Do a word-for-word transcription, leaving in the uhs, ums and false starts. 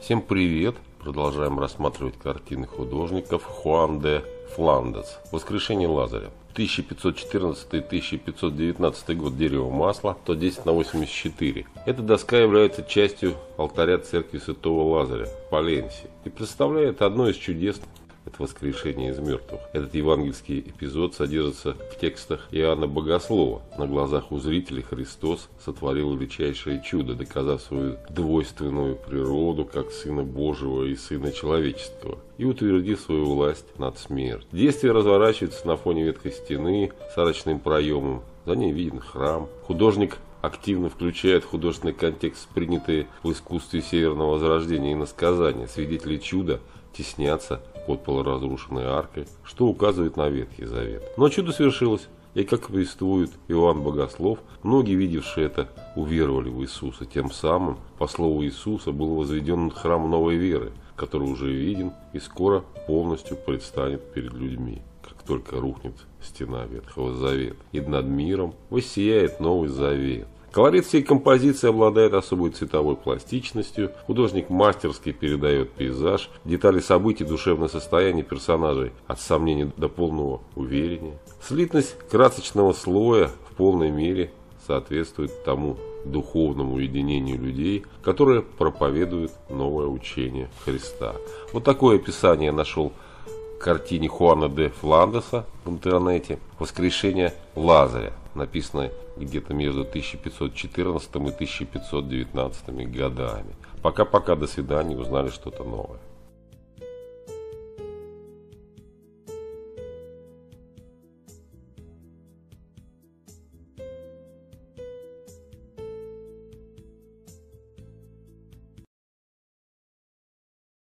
Всем привет! Продолжаем рассматривать картины художников Хуан де Фландес. Воскрешение Лазаря. тысяча пятьсот четырнадцатый — тысяча пятьсот девятнадцатый год. Дерево масла. сто десять на восемьдесят четыре. Эта доска является частью алтаря церкви Святого Лазаря в Паленсе и представляет одно из чудес. Это воскрешение из мертвых. Этот евангельский эпизод содержится в текстах Иоанна Богослова. На глазах у зрителей Христос сотворил величайшее чудо, доказав свою двойственную природу как Сына Божьего и Сына Человеческого, и утвердив свою власть над смертью. Действие разворачивается на фоне ветхой стены с арочным проемом. За ней виден храм. Художник активно включает в художественный контекст принятые в искусстве Северного Возрождения иносказания. Свидетели чуда теснятся под полуразрушенной аркой, что указывает на Ветхий Завет. Но чудо свершилось, и, как повествует Иоанн Богослов, многие, видевшие это, уверовали в Иисуса. Тем самым, по слову Иисуса, был возведен храм новой веры, который уже виден и скоро полностью предстанет перед людьми, как только рухнет стена Ветхого Завета, и над миром воссияет Новый Завет. Колорит всей композиции обладает особой цветовой пластичностью. Художник мастерски передает пейзаж, детали событий, душевное состояние персонажей от сомнений до полного уверения. Слитность красочного слоя в полной мере соответствует тому духовному единению людей, которые проповедуют новое учение Христа. Вот такое описание я нашел в картине Хуана де Фландеса в интернете «Воскрешение Лазаря», написанное где-то между тысяча пятьсот четырнадцатым и тысяча пятьсот девятнадцатым годами. Пока-пока, до свидания, узнали что-то новое.